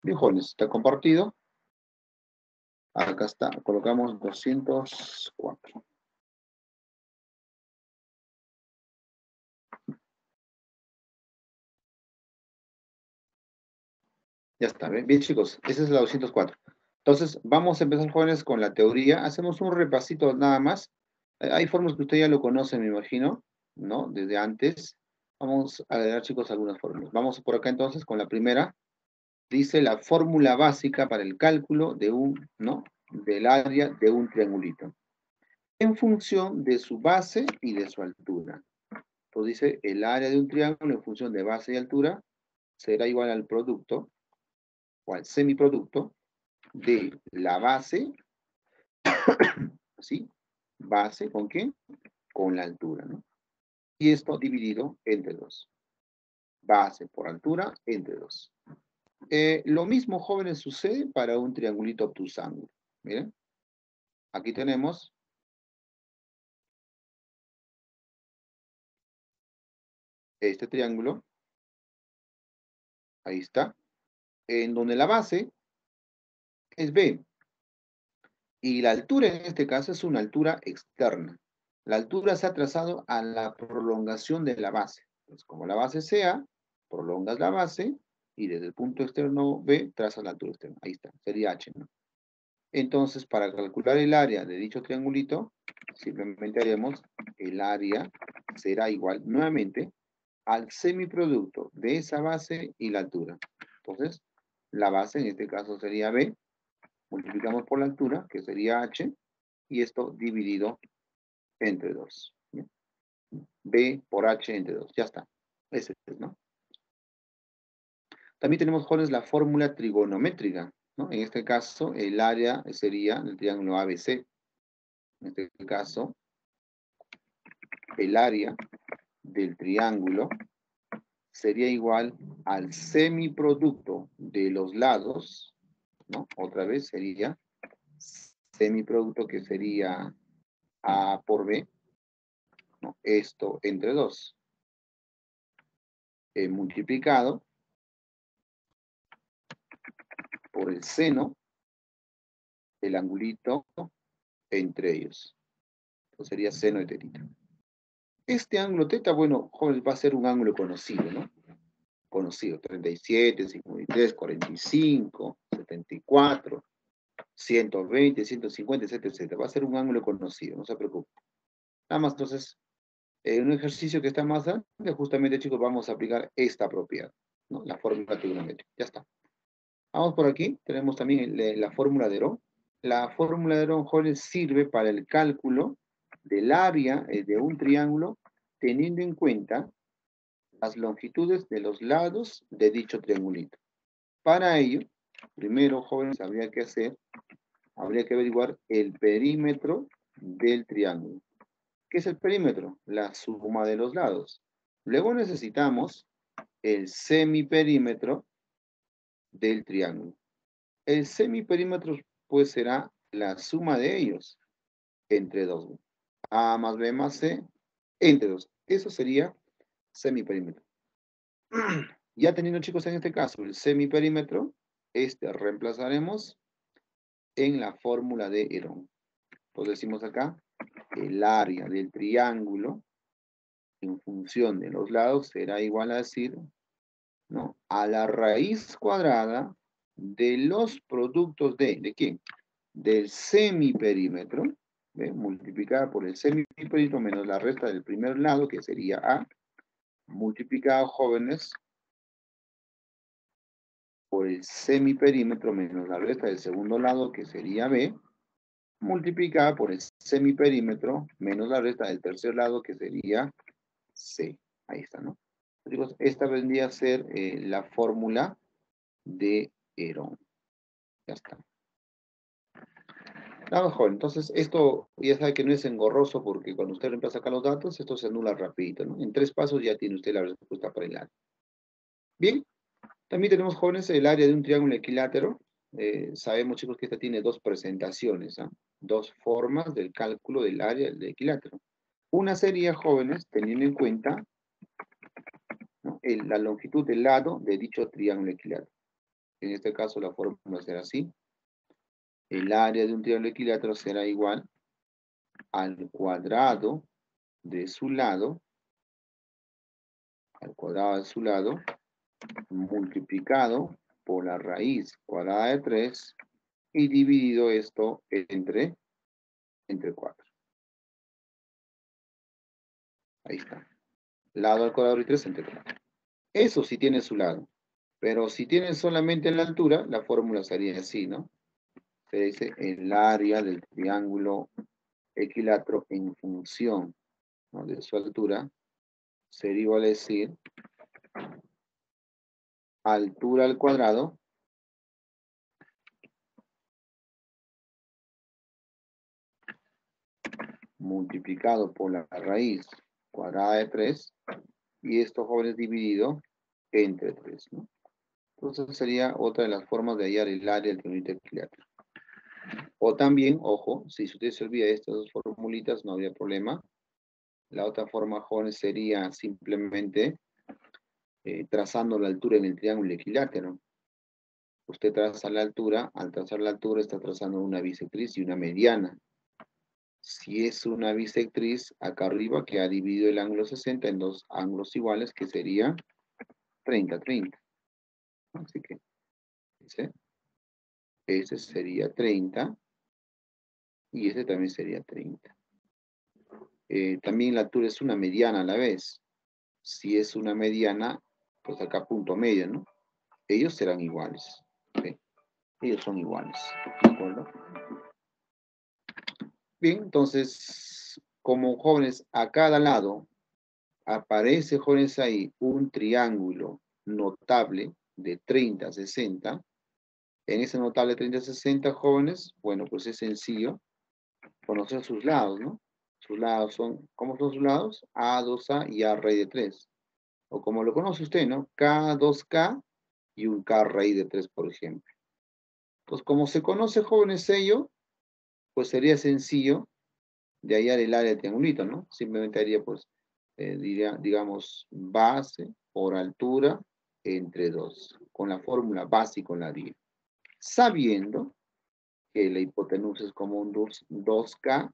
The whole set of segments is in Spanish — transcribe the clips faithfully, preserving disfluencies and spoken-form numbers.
Bien, jóvenes, está compartido. Acá está, colocamos doscientos cuatro. Ya está, ¿ven? Bien, chicos, esa es la doscientos cuatro. Entonces, vamos a empezar, jóvenes, con la teoría. Hacemos un repasito nada más. Eh, Hay formas que usted ya lo conoce, me imagino, ¿no? Desde antes. Vamos a agregar, chicos, algunas fórmulas. Vamos por acá entonces con la primera. Dice la fórmula básica para el cálculo de un, ¿no? Del área de un triangulito, en función de su base y de su altura. Entonces dice, el área de un triángulo en función de base y altura será igual al producto, o al semiproducto, de la base, ¿sí? Base, ¿con qué? Con la altura, ¿no? Y esto dividido entre dos. Base por altura entre dos. Eh, lo mismo, jóvenes, sucede para un triangulito obtusángulo. Miren, aquí tenemos este triángulo, ahí está, en donde la base es B, y la altura en este caso es una altura externa. La altura se ha trazado a la prolongación de la base. Entonces, como la base sea, prolongas la base y desde el punto externo B trazas la altura externa. Ahí está, sería H, ¿no? Entonces, para calcular el área de dicho triangulito, simplemente haremos el área será igual nuevamente al semiproducto de esa base y la altura. Entonces, la base en este caso sería B, multiplicamos por la altura, que sería H, y esto dividido entre dos. B por H entre dos, ya está. Ese es, ¿no? También tenemos, jóvenes, la fórmula trigonométrica, ¿no? En este caso, el área sería el triángulo A B C. En este caso, el área del triángulo sería igual al semiproducto de los lados, ¿no? Otra vez sería semiproducto, que sería A por B, ¿no? Esto entre dos, eh, multiplicado por el seno del angulito entre ellos. Entonces sería seno de tetita. Este ángulo teta, bueno, jóvenes, va a ser un ángulo conocido, ¿no? Conocido, treinta y siete, cincuenta y tres, cuarenta y cinco, setenta y cuatro, ciento veinte, ciento cincuenta, etcétera, etcétera. Va a ser un ángulo conocido, no se preocupe. Nada más, entonces, en un ejercicio que está más grande, justamente, chicos, vamos a aplicar esta propiedad, ¿no? La fórmula trigonométrica. Ya está. Vamos por aquí, tenemos también el, la fórmula de Herón. La fórmula de Herón, jóvenes, sirve para el cálculo del área eh, de un triángulo, teniendo en cuenta las longitudes de los lados de dicho triangulito. Para ello, primero, jóvenes, habría que hacer, habría que averiguar el perímetro del triángulo. ¿Qué es el perímetro? La suma de los lados. Luego necesitamos el semiperímetro del triángulo. El semiperímetro, pues, será la suma de ellos entre dos. A más B más C entre dos. Eso sería semiperímetro. Ya teniendo, chicos, en este caso el semiperímetro, este reemplazaremos en la fórmula de Herón. Pues decimos acá, el área del triángulo en función de los lados será igual a decir, ¿no?, a la raíz cuadrada de los productos de, ¿de quién? Del semiperímetro, ¿ve? Multiplicada por el semiperímetro menos la resta del primer lado, que sería A, multiplicado, jóvenes, por el semiperímetro menos la resta del segundo lado, que sería B, multiplicada por el semiperímetro menos la resta del tercer lado, que sería C. Ahí está, ¿no? Chicos, esta vendría a ser eh, la fórmula de Herón. Ya está. Nada, joven. Entonces, esto ya sabe que no es engorroso, porque cuando usted reemplaza acá los datos, esto se anula rapidito, ¿no? En tres pasos ya tiene usted la respuesta para el área. Bien. También tenemos, jóvenes, el área de un triángulo equilátero. Eh, sabemos, chicos, que esta tiene dos presentaciones, ¿eh? Dos formas del cálculo del área del equilátero. Una sería, jóvenes, teniendo en cuenta, ¿no?, el, la longitud del lado de dicho triángulo equilátero. En este caso la fórmula será así. El área de un triángulo equilátero será igual al cuadrado de su lado, al cuadrado de su lado, multiplicado por la raíz cuadrada de tres y dividido esto entre, entre cuatro. Ahí está. Lado al cuadrado de tres entre cuatro. Eso sí tiene su lado. Pero si tiene solamente la altura, la fórmula sería así, ¿no? Se dice el área del triángulo equilátero en función, ¿no?, de su altura, sería igual a decir altura al cuadrado multiplicado por la raíz cuadrada de tres y esto, jóvenes, dividido entre tres, ¿no? Entonces sería otra de las formas de hallar el área del triángulo equilátero. O también, ojo, si usted se olvida de estas dos formulitas, no habría problema. La otra forma, jóvenes, sería simplemente eh, trazando la altura en el triángulo equilátero. Usted traza la altura, al trazar la altura está trazando una bisectriz y una mediana. Si es una bisectriz, acá arriba que ha dividido el ángulo sesenta en dos ángulos iguales, que sería treinta, treinta. Así que, ese, ese sería treinta y ese también sería treinta. Eh, también la altura es una mediana a la vez. Si es una mediana, pues acá punto medio, ¿no? Ellos serán iguales. ¿Sí? Ellos son iguales. ¿De acuerdo? Bien, entonces, como jóvenes, a cada lado aparece, jóvenes, ahí un triángulo notable de treinta a sesenta. En ese notable treinta a sesenta, jóvenes, bueno, pues es sencillo conocer sus lados, ¿no? Sus lados son, ¿cómo son sus lados? A, dos A y A raíz de tres. O como lo conoce usted, ¿no? K, dos K y un K raíz de tres, por ejemplo. Entonces, como se conoce, jóvenes, ello, pues sería sencillo de hallar el área del triangulito, ¿no? Simplemente haría, pues, eh, diría, digamos, base por altura entre dos, con la fórmula base y con la haría. Sabiendo que la hipotenusa es como un dos K,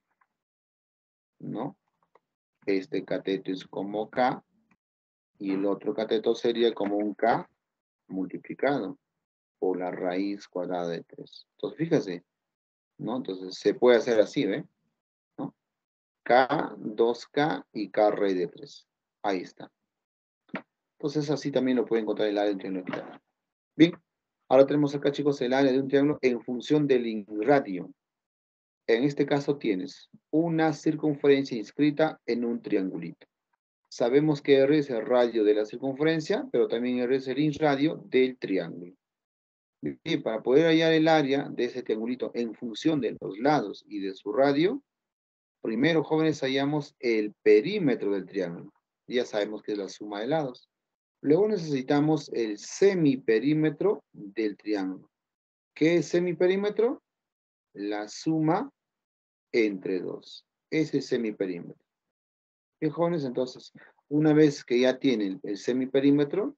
¿no? Este cateto es como K, y el otro cateto sería como un K multiplicado por la raíz cuadrada de tres. Entonces, fíjese, ¿no? Entonces, se puede hacer así, ¿ve? ¿No? K, dos K y K raíz de tres. Ahí está. Entonces, así también lo puede encontrar el área de un triángulo equilátero. Bien, ahora tenemos acá, chicos, el área de un triángulo en función del radio. En este caso tienes una circunferencia inscrita en un triangulito. Sabemos que R es el radio de la circunferencia, pero también R es el inradio del triángulo. Bien, para poder hallar el área de ese triangulito en función de los lados y de su radio, primero, jóvenes, hallamos el perímetro del triángulo. Ya sabemos que es la suma de lados. Luego necesitamos el semiperímetro del triángulo. ¿Qué es semiperímetro? La suma entre dos. Ese es semiperímetro. Bien, jóvenes, entonces, una vez que ya tienen el semiperímetro,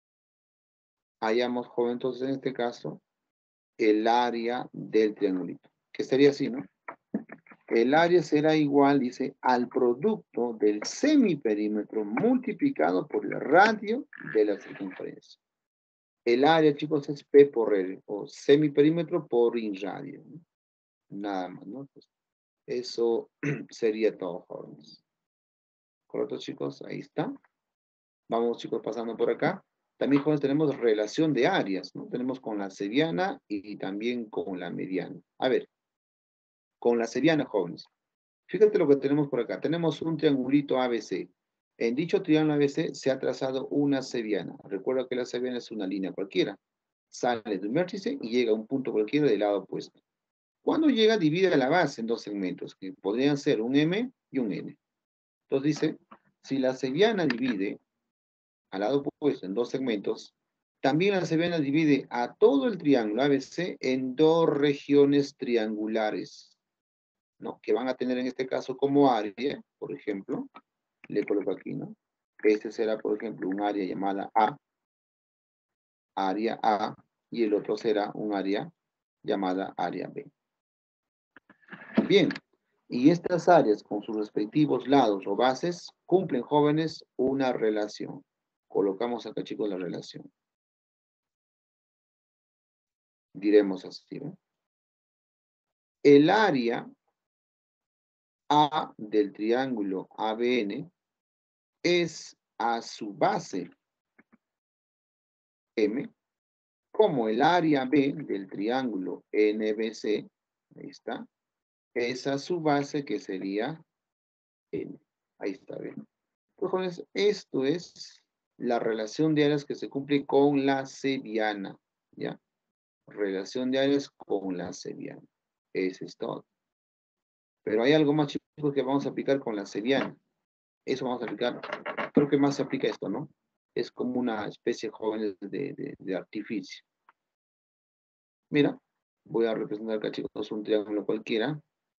hallamos, jóvenes, entonces en este caso, el área del triangulito. Que sería así, ¿no? El área será igual, dice, al producto del semiperímetro multiplicado por el radio de la circunferencia. El área, chicos, es P por R, o semiperímetro por inradio, ¿no? Nada más, ¿no? Pues eso sería todo, jóvenes. ¿Correcto, chicos? Ahí está. Vamos, chicos, pasando por acá. También, jóvenes, tenemos relación de áreas, ¿no? Tenemos con la seriana y también con la mediana. A ver, con la seriana, jóvenes. Fíjate lo que tenemos por acá. Tenemos un triangulito A B C. En dicho triángulo A B C se ha trazado una seriana. Recuerda que la seriana es una línea cualquiera. Sale de un vértice y llega a un punto cualquiera del lado opuesto. Cuando llega, divide la base en dos segmentos, que podrían ser un M y un N. Entonces dice, si la seriana divide al lado opuesto en dos segmentos, también la seriana divide a todo el triángulo A B C en dos regiones triangulares, ¿no? Que van a tener en este caso como área, por ejemplo, le coloco aquí, ¿no? Este será, por ejemplo, un área llamada A, área A, y el otro será un área llamada área B. Bien, y estas áreas con sus respectivos lados o bases cumplen, jóvenes, una relación. Colocamos acá, chicos, la relación. Diremos así, ¿no? El área A del triángulo A B N es a su base M, como el área B del triángulo N B C, ahí está, es a su base que sería N. Ahí está, ¿bien? Pues, jóvenes, esto es la relación de áreas que se cumple con la cebiana, ¿ya? Relación de áreas con la cebiana. Eso es todo. Pero hay algo más, chicos, que vamos a aplicar con la cebiana. Eso vamos a aplicar. Creo que más se aplica esto, ¿no? Es como una especie, jóvenes, de, de, de artificio. Mira, voy a representar acá, chicos, un triángulo cualquiera.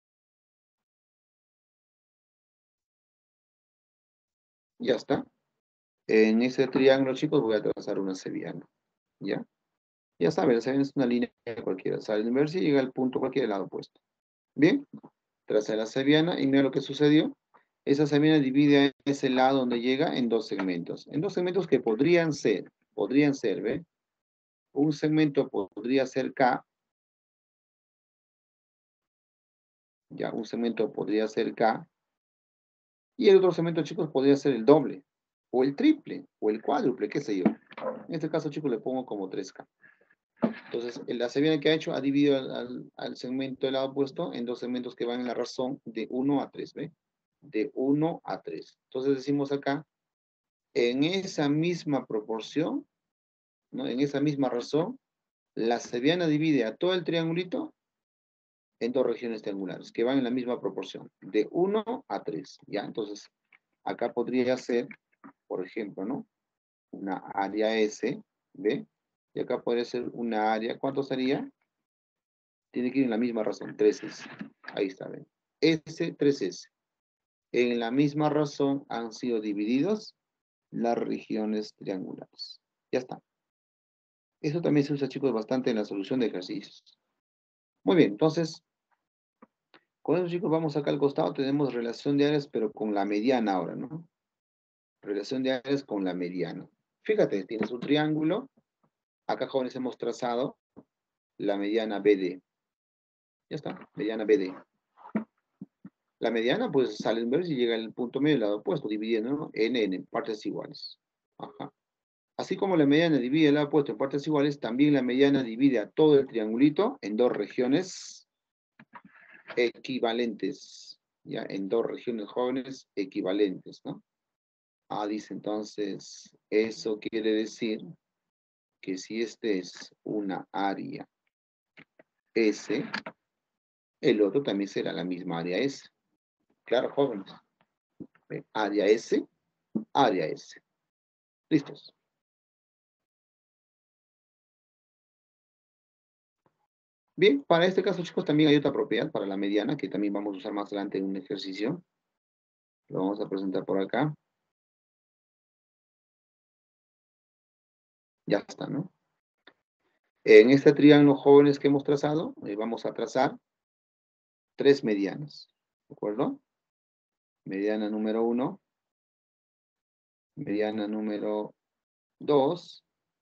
Ya está. En ese triángulo, chicos, voy a trazar una cebiana. ¿Ya? Ya saben, la cebiana es una línea cualquiera. Sale en inversa y llega al punto cualquier lado opuesto. Bien, tracé la cebiana y mira lo que sucedió. Esa cebiana divide ese lado donde llega en dos segmentos. En dos segmentos que podrían ser, podrían ser, ¿ve? Un segmento podría ser K. Ya, un segmento podría ser K. Y el otro segmento, chicos, podría ser el doble, o el triple, o el cuádruple, qué sé yo. En este caso, chicos, le pongo como tres K. Entonces, la cebiana que ha hecho ha dividido al, al, al segmento del lado opuesto en dos segmentos que van en la razón de uno a tres, ¿ve? De uno a tres. Entonces decimos acá, en esa misma proporción, ¿no? En esa misma razón, la cebiana divide a todo el triangulito en dos regiones triangulares, que van en la misma proporción, de uno a tres, ¿ya? Entonces, acá podría ser, por ejemplo, ¿no? Una área S, ¿ve? Y acá podría ser una área, ¿cuánto sería? Tiene que ir en la misma razón, tres S. Ahí está, ¿ven? S, tres S. En la misma razón han sido divididos las regiones triangulares. Ya está. Eso también se usa, chicos, bastante en la solución de ejercicios. Muy bien, entonces, con eso, chicos, vamos acá al costado. Tenemos relación de áreas, pero con la mediana ahora, ¿no? Relación de áreas con la mediana. Fíjate, tienes un triángulo. Acá, jóvenes, hemos trazado la mediana B D. Ya está, mediana B D. La mediana, pues, sale en inverso y llega al punto medio del lado opuesto, dividiendo, ¿no? En N, partes iguales. Ajá. Así como la mediana divide el lado opuesto en partes iguales, también la mediana divide a todo el triangulito en dos regiones equivalentes. Ya, en dos regiones, jóvenes, equivalentes, ¿no? Ah, dice entonces, eso quiere decir que si este es una área S, el otro también será la misma área S. Claro, jóvenes. Área S, área S. ¿Listos? Bien, para este caso, chicos, también hay otra propiedad para la mediana que también vamos a usar más adelante en un ejercicio. Lo vamos a presentar por acá. Ya está, ¿no? En este triángulo, jóvenes, que hemos trazado, eh, vamos a trazar tres medianas. ¿De acuerdo? Mediana número uno, mediana número dos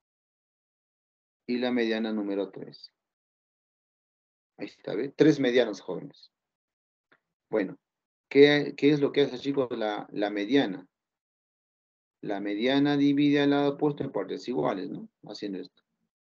y la mediana número tres. Ahí está, ¿ve? Tres medianas, jóvenes. Bueno, ¿qué, qué es lo que hace, chicos, la, la mediana? La mediana divide al lado opuesto en partes iguales, ¿no? Haciendo esto.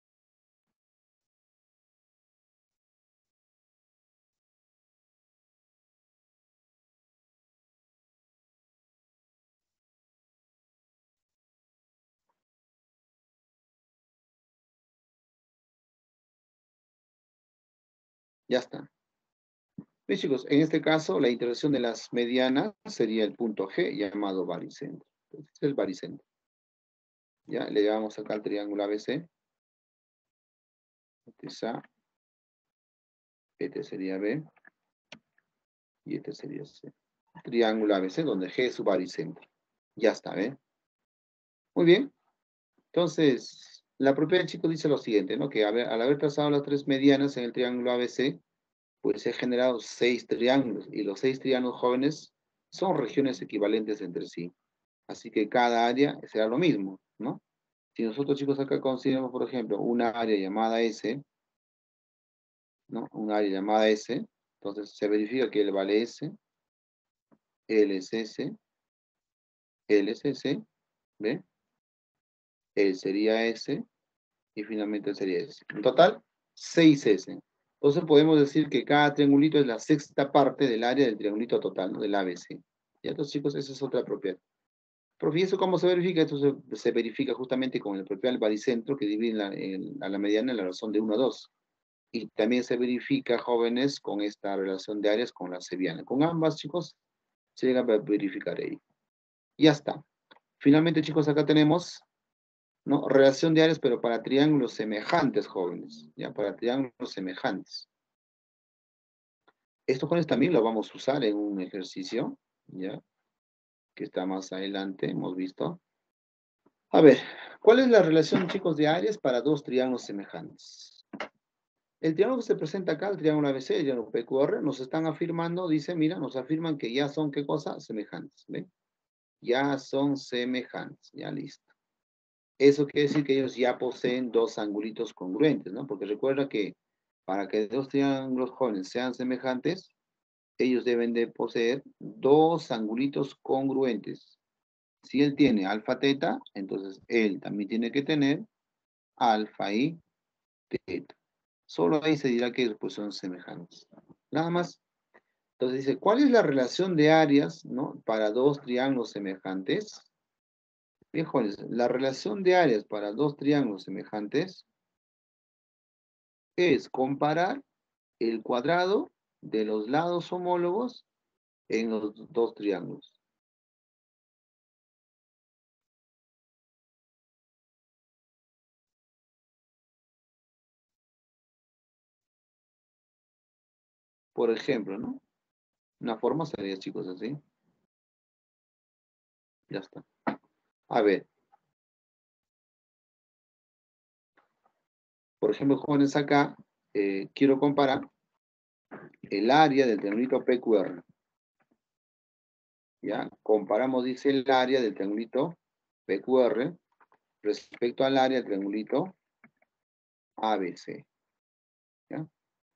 Ya está. Bien, chicos, en este caso, la intersección de las medianas sería el punto G, llamado baricentro. Este es el baricentro. Ya, le llevamos acá al triángulo A B C. Este es A, este sería B, y este sería C. Triángulo A B C, donde G es su baricentro. Ya está, ¿eh? Muy bien. Entonces, la propiedad, chicos, dice lo siguiente, ¿no? Que haber- al haber trazado las tres medianas en el triángulo A B C, pues se han generado seis triángulos, y los seis triángulos jóvenes son regiones equivalentes entre sí. Así que cada área será lo mismo, ¿no? Si nosotros, chicos, acá consideramos, por ejemplo, una área llamada S, ¿no? Un área llamada S, entonces se verifica que L vale S, L es S, L es S, ¿ve? L sería S, y finalmente L sería S. En total, seis S. Entonces podemos decir que cada triangulito es la sexta parte del área del triangulito total, ¿no? Del A B C. Ya, entonces, chicos, esa es otra propiedad. Pero ¿y eso cómo se verifica? Esto se, se verifica justamente con el propiedad del baricentro que divide la, el, a la mediana en la razón de uno a dos. Y también se verifica, jóvenes, con esta relación de áreas con la seviana. Con ambas, chicos, se llega a verificar ahí. Ya está. Finalmente, chicos, acá tenemos, ¿no? Relación de áreas, pero para triángulos semejantes, jóvenes. Ya, para triángulos semejantes. Esto, jóvenes, también lo vamos a usar en un ejercicio, ¿ya? Que está más adelante, hemos visto. A ver, ¿cuál es la relación, chicos, de áreas para dos triángulos semejantes? El triángulo que se presenta acá, el triángulo A B C, el triángulo P Q R, nos están afirmando, dice, mira, nos afirman que ya son, ¿qué cosa? Semejantes, ¿ven? Ya son semejantes, ya listo. Eso quiere decir que ellos ya poseen dos angulitos congruentes, ¿no? Porque recuerda que para que dos triángulos jóvenes sean semejantes, ellos deben de poseer dos angulitos congruentes. Si él tiene alfa teta, entonces él también tiene que tener alfa y teta. Solo ahí se dirá que pues, son semejantes. Nada más. Entonces dice, ¿cuál es la relación de áreas, ¿no? Para dos triángulos semejantes? Bien, jóvenes, la relación de áreas para dos triángulos semejantes es comparar el cuadrado de los lados homólogos en los dos triángulos. Por ejemplo, ¿no? Una forma sería, chicos, así. Ya está. A ver. Por ejemplo, jóvenes, acá eh, quiero comparar el área del triangulito P Q R. ¿Ya? Comparamos, dice, el área del triangulito P Q R respecto al área del triangulito A B C. ¿Ya?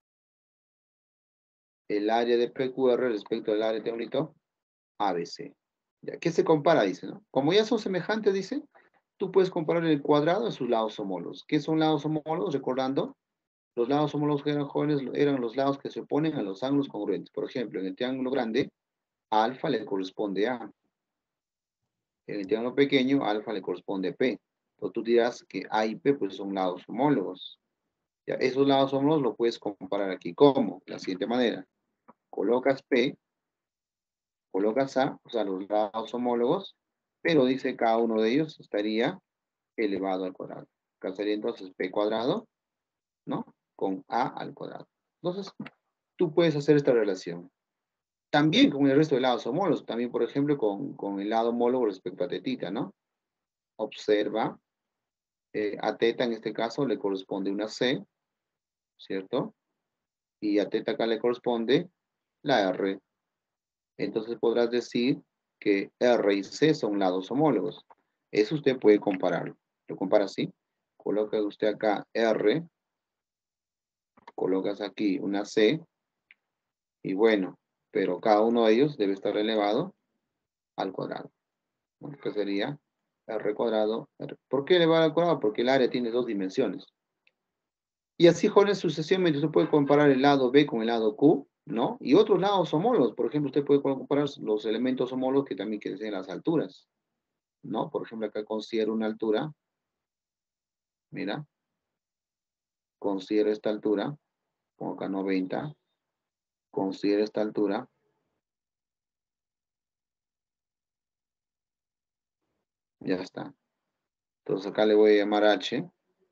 El área de P Q R respecto al área del triangulito A B C. ¿Ya? ¿Qué se compara? Dice, ¿no? Como ya son semejantes, dice, tú puedes comparar el cuadrado de sus lados homólogos. ¿Qué son lados homólogos? Recordando, los lados homólogos que eran jóvenes eran los lados que se oponen a los ángulos congruentes. Por ejemplo, en el triángulo grande, a alfa le corresponde a. En el triángulo pequeño, alfa le corresponde a P. Entonces tú dirás que A y P pues, son lados homólogos. Ya, esos lados homólogos lo puedes comparar aquí. ¿Cómo? De la siguiente manera. Colocas P, colocas A, o sea, los lados homólogos, pero dice cada uno de ellos estaría elevado al cuadrado. Acá sería entonces P cuadrado, ¿no? Con A al cuadrado. Entonces, tú puedes hacer esta relación. También con el resto de lados homólogos, también, por ejemplo, con, con el lado homólogo respecto a tetita, ¿no? Observa, eh, a teta en este caso le corresponde una C, ¿cierto? Y a teta acá le corresponde la R. Entonces podrás decir que R y C son lados homólogos. Eso usted puede compararlo. Lo compara así. Coloca usted acá R, colocas aquí una C, y bueno, pero cada uno de ellos debe estar elevado al cuadrado. ¿No? Que sería R cuadrado. R. ¿Por qué elevado al cuadrado? Porque el área tiene dos dimensiones. Y así, jóvenes, sucesivamente usted puede comparar el lado B con el lado Q, ¿no? Y otros lados homólogos. Por ejemplo, usted puede comparar los elementos homólogos que también quieren decir las alturas, ¿no? Por ejemplo, acá considero una altura. Mira. Considero esta altura. Pongo acá noventa. Considero esta altura. Ya está. Entonces acá le voy a llamar H.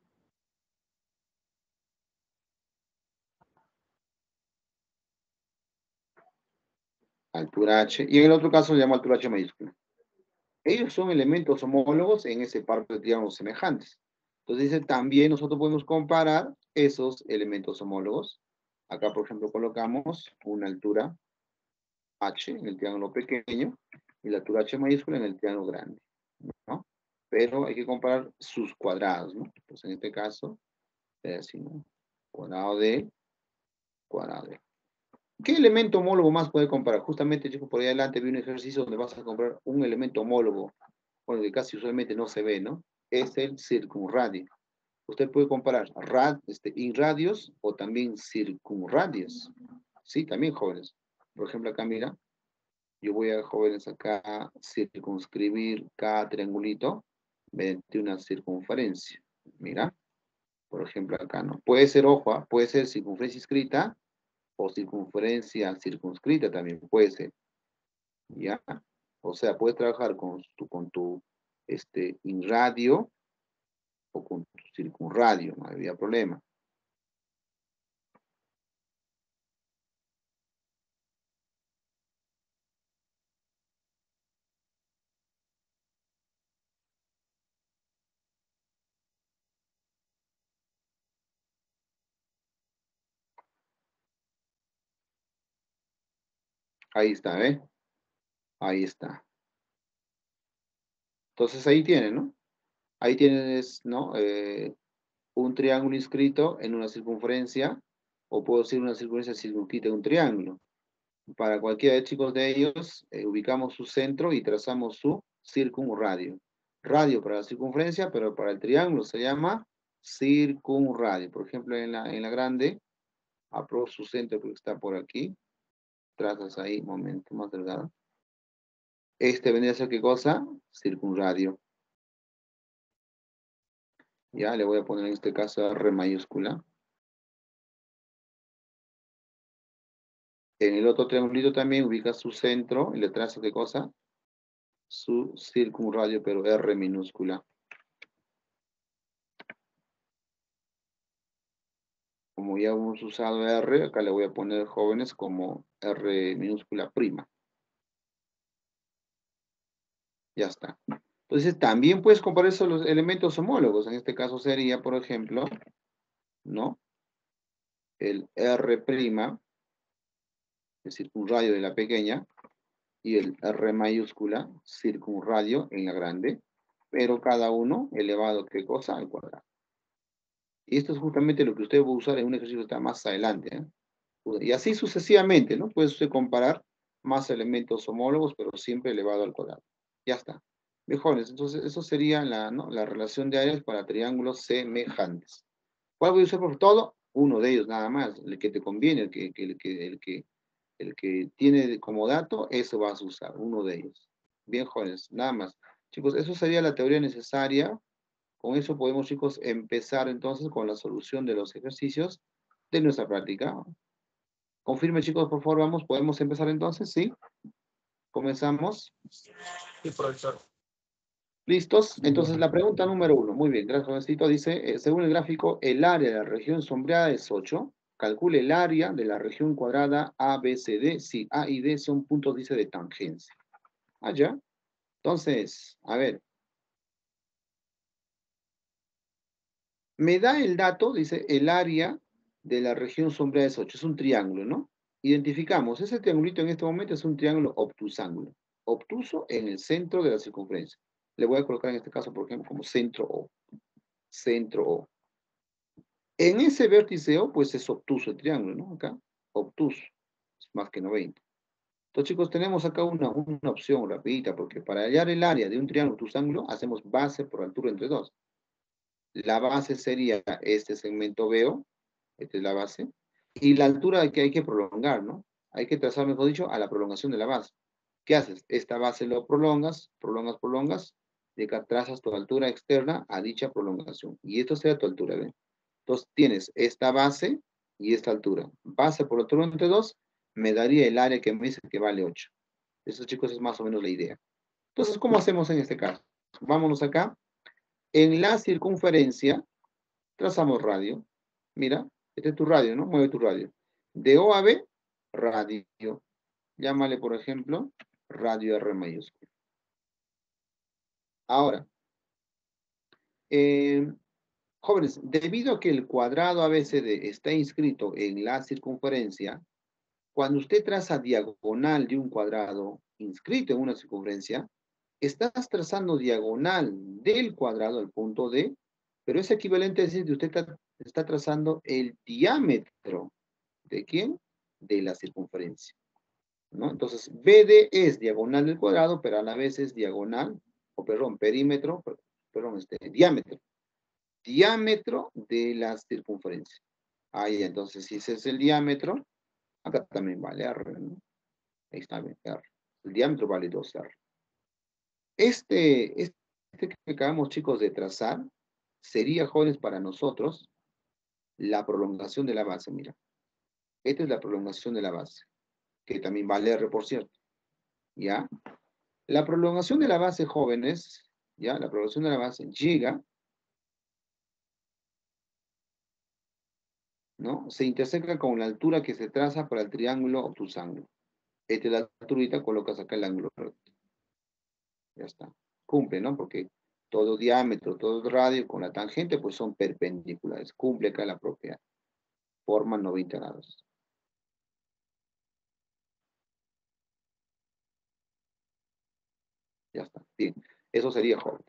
Altura H. Y en el otro caso le llamo altura H mayúscula. Ellos son elementos homólogos en ese par de triángulos semejantes. Entonces dice, también nosotros podemos comparar esos elementos homólogos. Acá, por ejemplo, colocamos una altura H en el triángulo pequeño y la altura H mayúscula en el triángulo grande, ¿no? Pero hay que comparar sus cuadrados, ¿no? Pues en este caso, es así, ¿no? Cuadrado de, cuadrado de. ¿Qué elemento homólogo más puede comparar? Justamente, chicos, por ahí adelante vi un ejercicio donde vas a comprar un elemento homólogo, bueno, que casi usualmente no se ve, ¿no? Es el circunradio. Usted puede comparar rad, este, irradios o también circunradios. Sí, también jóvenes. Por ejemplo, acá mira, yo voy a, jóvenes, acá a circunscribir cada triangulito mediante una circunferencia. Mira, por ejemplo, acá, ¿no? Puede ser, ojo, ¿ah? Puede ser circunferencia inscrita o circunferencia circunscrita también puede ser. ¿Ya? O sea, puedes trabajar con tu, con tu este, inradio o con tu circunradio, no había problema. Ahí está, ¿eh? Ahí está. Entonces ahí tienen, ¿no? Ahí tienes, ¿no? Eh, un triángulo inscrito en una circunferencia, o puedo decir una circunferencia circunscrita en un triángulo. Para cualquiera de chicos de ellos, eh, ubicamos su centro y trazamos su circunradio. Radio para la circunferencia, pero para el triángulo se llama circunradio. Por ejemplo, en la, en la grande, apro su centro que está por aquí, trazas ahí, momento más delgado. Este vendría a ser ¿qué cosa? Circunradio. Ya, le voy a poner en este caso R mayúscula. En el otro triangulito también ubica su centro y le trazo ¿qué cosa? Su circunradio, pero R minúscula. Como ya hemos usado R, acá le voy a poner jóvenes como R minúscula prima. Ya está. Entonces también puedes comparar esos los elementos homólogos. En este caso sería, por ejemplo, ¿no? El R prima, el circunradio de la pequeña, y el R mayúscula, circunradio en la grande, pero cada uno elevado, ¿qué cosa? Al cuadrado. Y esto es justamente lo que usted va a usar en un ejercicio que está más adelante, ¿eh? Y así sucesivamente, ¿no? Puede usted comparar más elementos homólogos, pero siempre elevado al cuadrado. Ya está. Mejores. Entonces, eso sería la, ¿no? la relación de áreas para triángulos semejantes. ¿Cuál voy a usar por todo? Uno de ellos nada más, el que te conviene, el que, el que, el que, el que tiene como dato, eso vas a usar, uno de ellos. Bien, jóvenes, nada más. Chicos, eso sería la teoría necesaria. Con eso podemos, chicos, empezar entonces con la solución de los ejercicios de nuestra práctica. Confirme, chicos, por favor, vamos, podemos empezar entonces, ¿sí? Comenzamos. Sí, profesor. ¿Listos? Entonces, la pregunta número uno, muy bien, gracias, jovencito, dice, eh, según el gráfico, el área de la región sombreada es ocho. Calcule el área de la región cuadrada A, B, C, D, si A y D son puntos, dice, de tangencia. Allá. Entonces, a ver. Me da el dato, dice, el área de la región sombreada es ocho. Es un triángulo, ¿no? Identificamos, ese triangulito en este momento es un triángulo obtusángulo. Obtuso en el centro de la circunferencia. Le voy a colocar en este caso, por ejemplo, como centro O. Centro O. En ese vértice O, pues es obtuso el triángulo, ¿no? Acá, obtuso. Es más que noventa. Entonces, chicos, tenemos acá una, una opción rapidita, porque para hallar el área de un triángulo obtusángulo, hacemos base por altura entre dos. La base sería este segmento B O, esta es la base, y la altura que hay que prolongar, ¿no? Hay que trazar, mejor dicho, a la prolongación de la base. ¿Qué haces? Esta base lo prolongas, prolongas, prolongas, y acá trazas tu altura externa a dicha prolongación. Y esto será tu altura, ¿ven? Entonces tienes esta base y esta altura. Base por altura entre dos, me daría el área que me dice que vale ocho. Eso, chicos, es más o menos la idea. Entonces, ¿cómo hacemos en este caso? Vámonos acá. En la circunferencia, trazamos radio. Mira, este es tu radio, ¿no? Mueve tu radio. De O a B, radio. Llámale, por ejemplo, radio R mayúscula. Ahora, eh, Jóvenes, debido a que el cuadrado a veces de- está inscrito en la circunferencia, cuando usted traza diagonal de un cuadrado inscrito en una circunferencia, estás trazando diagonal del cuadrado al punto D, pero es equivalente a decir que usted está, está trazando el diámetro. ¿De quién? De la circunferencia, ¿no? Entonces, B D es diagonal del cuadrado, pero a la vez es diagonal, o perdón, perímetro, perdón, este, diámetro. Diámetro de la circunferencia. Ahí, entonces, si ese es el diámetro, acá también vale R, ¿no? Ahí está bien, R. El diámetro vale dos R. Este, este que acabamos, chicos, de trazar, sería, jóvenes, para nosotros, la prolongación de la base, mira. Esta es la prolongación de la base, que también vale R, por cierto. ¿Ya? La prolongación de la base, jóvenes, ¿ya? La prolongación de la base llega, ¿no? Se intersecta con la altura que se traza para el triángulo obtusángulo. Esta es la alturita, colocas acá el ángulo recto. Ya está. Cumple, ¿no? Porque todo diámetro, todo radio con la tangente, pues son perpendiculares. Cumple acá la propiedad. Forman noventa grados. Ya está. Bien. Eso sería jóvenes.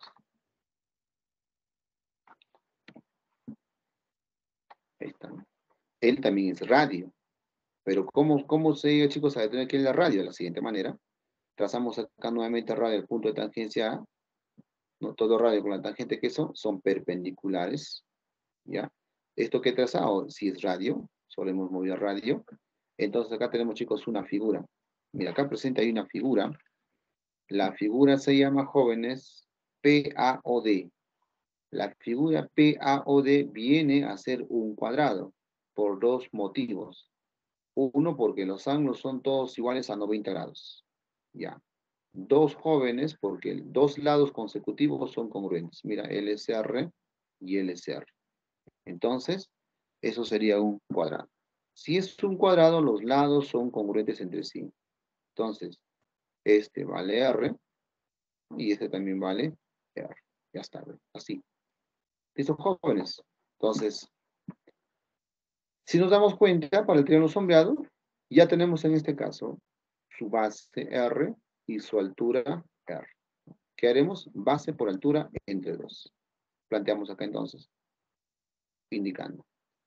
Ahí está. Él también es radio. Pero ¿cómo, cómo se llega, chicos, a determinar quién es la radio? De la siguiente manera. Trazamos acá nuevamente radio al punto de tangencia A. ¿No? Todo radio con la tangente que son, son perpendiculares. ¿Ya? Esto que he trazado, si es radio, solo hemos movido radio. Entonces acá tenemos, chicos, una figura. Mira, acá presente hay una figura. La figura se llama, jóvenes, P A O D. La figura P A O D viene a ser un cuadrado por dos motivos. Uno, porque los ángulos son todos iguales a noventa grados. Ya. Dos, jóvenes, porque dos lados consecutivos son congruentes. Mira, L S R y L S R. Entonces, eso sería un cuadrado. Si es un cuadrado, los lados son congruentes entre sí. Entonces, este vale R y este también vale R. Ya está, así. ¿Listo, jóvenes? Entonces, si nos damos cuenta, para el triángulo sombreado, ya tenemos en este caso su base R y su altura R. ¿Qué haremos? Base por altura entre dos. Planteamos acá entonces, indicando.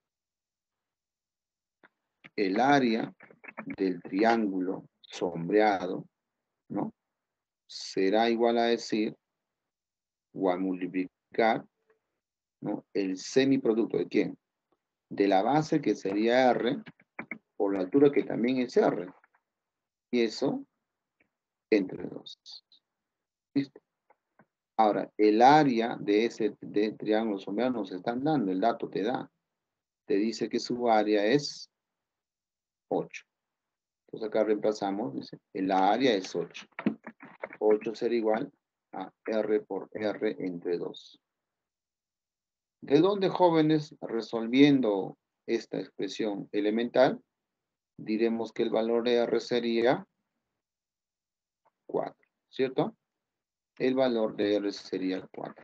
El área del triángulo sombreado, ¿no? Será igual a decir, o a multiplicar, ¿no? El semiproducto ¿de quién? De la base, que sería R, por la altura, que también es R. Y eso entre dos. ¿Listo? Ahora, el área de ese de triángulo sombreado nos están dando, el dato te da. Te dice que su área es ocho. Entonces acá reemplazamos, dice, el área es ocho. ocho será igual a R por R entre dos. ¿De dónde, jóvenes, resolviendo esta expresión elemental, diremos que el valor de R sería cuatro, ¿cierto? El valor de R sería cuatro.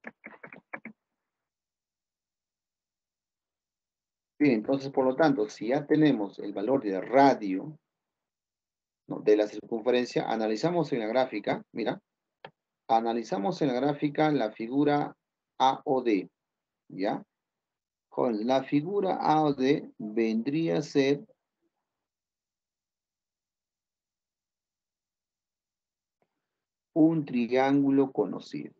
Bien, entonces, por lo tanto, si ya tenemos el valor de radio, ¿no?, de la circunferencia, analizamos en la gráfica, mira, analizamos en la gráfica la figura A O D, ¿ya? Con la figura A O D vendría a ser un triángulo conocido.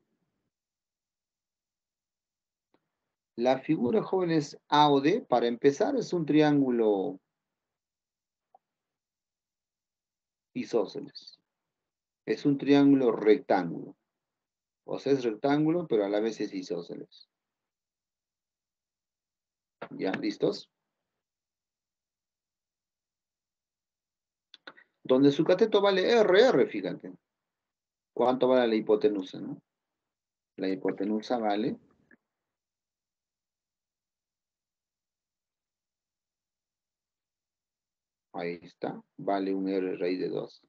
La figura, jóvenes, A O D, para empezar, es un triángulo isósceles. Es un triángulo rectángulo. O sea, es rectángulo, pero a la vez es isósceles. ¿Ya? ¿Listos? Donde su cateto vale R, R, fíjate. ¿Cuánto vale la hipotenusa, no? La hipotenusa vale... Ahí está. Vale un R raíz de dos.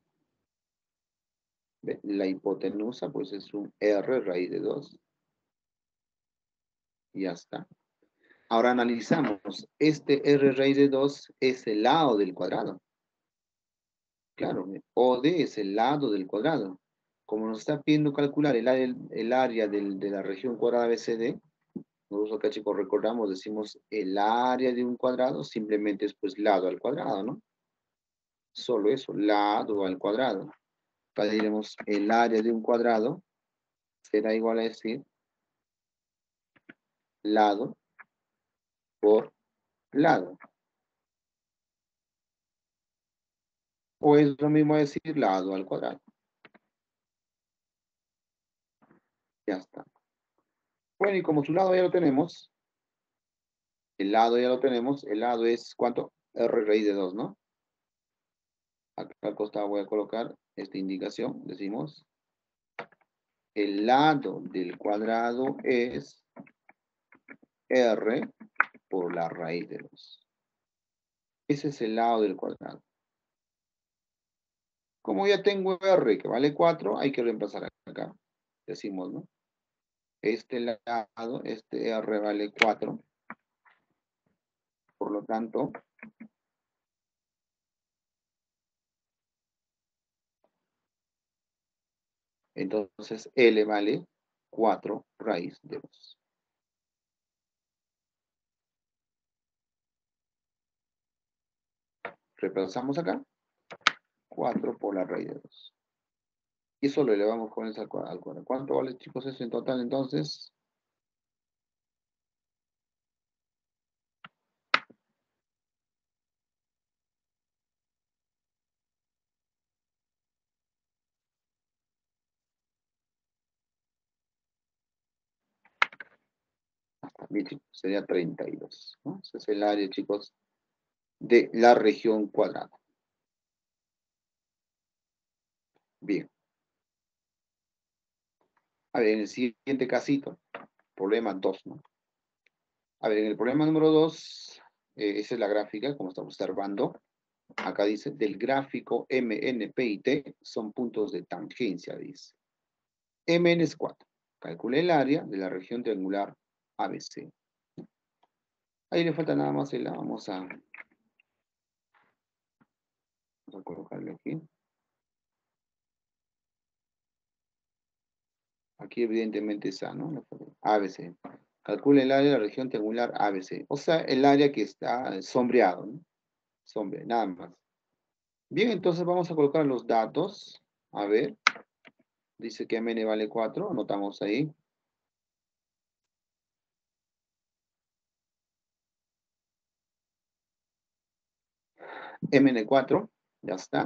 La hipotenusa, pues, es un R raíz de dos. Ya está. Ahora analizamos. Este R raíz de dos es el lado del cuadrado. Claro, O D es el lado del cuadrado. Como nos está pidiendo calcular el área, el área del- de la región cuadrada B C D, nosotros acá, chicos, recordamos, decimos el área de un cuadrado, simplemente es pues lado al cuadrado, ¿no? Solo eso, lado al cuadrado. Acá diremos el área de un cuadrado será igual a decir lado por lado. O es lo mismo decir lado al cuadrado. Ya está. Bueno, y como su lado ya lo tenemos, el lado ya lo tenemos, el lado es, ¿cuánto? R raíz de dos, ¿no? Acá al costado voy a colocar esta indicación. Decimos, el lado del cuadrado es R por la raíz de dos. Ese es el lado del cuadrado. Como ya tengo R que vale cuatro, hay que reemplazar acá. Decimos, ¿no? Este lado, este R vale cuatro. Por lo tanto, entonces L vale cuatro raíz de dos. Reemplazamos acá. cuatro por la raíz de dos. Y eso lo elevamos con esa al cuadrado. ¿Cuánto vale, chicos, eso en total entonces? Bien, chicos, sería treinta y dos, ¿no? Ese es el área, chicos, de la región cuadrada. Bien. A ver, en el siguiente casito, problema dos, ¿no? A ver, en el problema número dos, eh, esa es la gráfica, como estamos observando. Acá dice, del gráfico M N P y T son puntos de tangencia, dice. M N es cuatro. Calcule el área de la región triangular A B C. Ahí le falta nada más el A. Vamos a, vamos a colocarle aquí. Aquí evidentemente es A, ¿no? A B C. Calcule el área de la región triangular A B C. O sea, el área que está sombreado, ¿no? Sombre, nada más. Bien, entonces vamos a colocar los datos. A ver. Dice que M N vale cuatro. Anotamos ahí. M N cuatro. Ya está.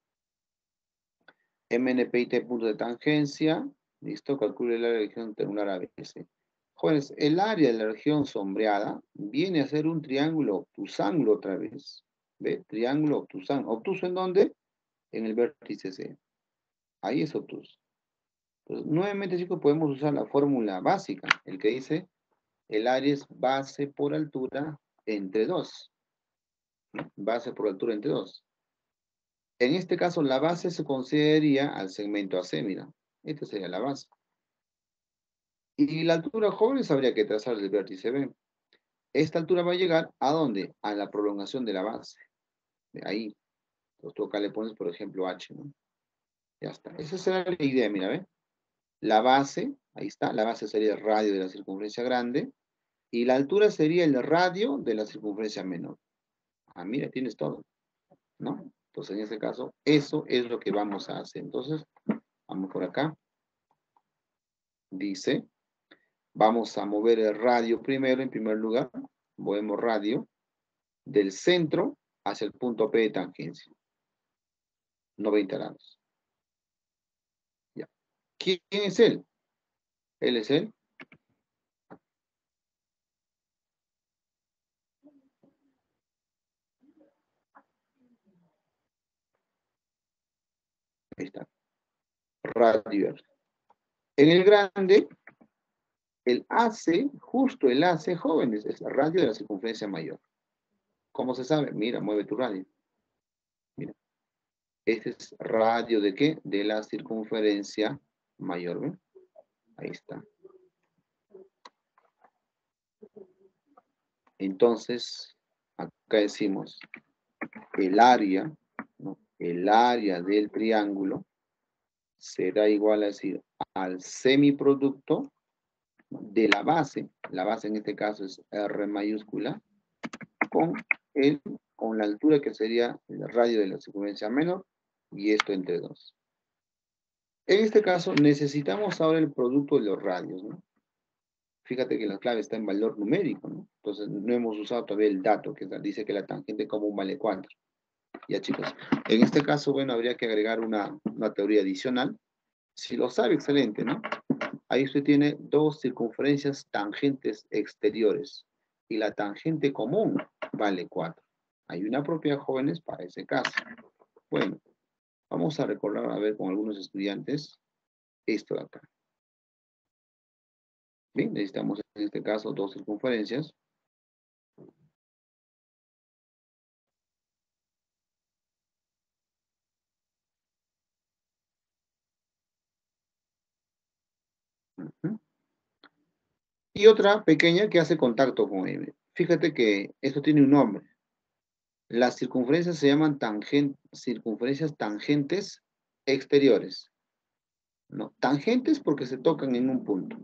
M N P y T punto de tangencia. Listo. Calcule el área de la región triangular A B C. Jóvenes, el área de la región sombreada viene a ser un triángulo obtusángulo otra vez. ¿Ve? Triángulo obtusángulo. ¿Obtuso en dónde? En el vértice C. Ahí es obtuso. Entonces, nuevamente, chicos, podemos usar la fórmula básica, el que dice el área es base por altura entre dos. Base por altura entre dos. En este caso, la base se consideraría al segmento A C, mira. Esta sería la base. Y la altura, jóvenes, habría que trazar el vértice B. Esta altura va a llegar ¿a dónde? A la prolongación de la base. De ahí. Entonces tú acá le pones, por ejemplo, H, ¿no? Ya está. Esa será la idea, mira, ¿ve? La base, ahí está, la base sería el radio de la circunferencia grande, y la altura sería el radio de la circunferencia menor. Ah, mira, tienes todo, ¿no? Entonces, en este caso, eso es lo que vamos a hacer. Entonces, vamos por acá. Dice, vamos a mover el radio primero, en primer lugar. Movemos radio del centro hacia el punto P de tangencia. noventa grados. Ya. ¿Quién es él? Él es él. Ahí está. Radio. En el grande, el A C, justo el A C, jóvenes, es el radio de la circunferencia mayor. ¿Cómo se sabe? Mira, mueve tu radio. Mira. Este es radio de qué? De la circunferencia mayor, ¿ven? Ahí está. Entonces, acá decimos el área, ¿no? El área del triángulo será igual a decir al semiproducto de la base, la base en este caso es R mayúscula, con, el, con la altura que sería el radio de la circunferencia menor, y esto entre dos. En este caso necesitamos ahora el producto de los radios, ¿no? Fíjate que la clave está en valor numérico, ¿no? Entonces no hemos usado todavía el dato, que dice que la tangente común vale cuatro. Ya, chicos, en este caso, bueno, habría que agregar una, una teoría adicional. Si lo sabe, excelente, ¿no? Ahí usted tiene dos circunferencias tangentes exteriores y la tangente común vale cuatro. Hay una propiedad, jóvenes, para ese caso. Bueno, vamos a recordar, a ver, con algunos estudiantes, esto de acá. Bien, necesitamos en este caso dos circunferencias. Uh-huh. Y otra pequeña que hace contacto con M. Fíjate que esto tiene un nombre. Las circunferencias se llaman tangen, circunferencias tangentes exteriores. ¿No? Tangentes porque se tocan en un punto.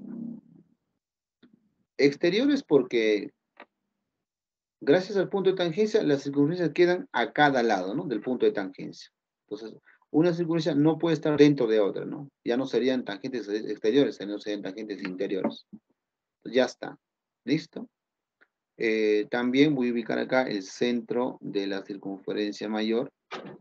Exteriores porque, gracias al punto de tangencia, las circunferencias quedan a cada lado, ¿no? Del punto de tangencia. Entonces, una circunferencia no puede estar dentro de otra, ¿no? Ya no serían tangentes exteriores, sino serían tangentes interiores. Entonces, ya está. ¿Listo? Eh, también voy a ubicar acá el centro de la circunferencia mayor.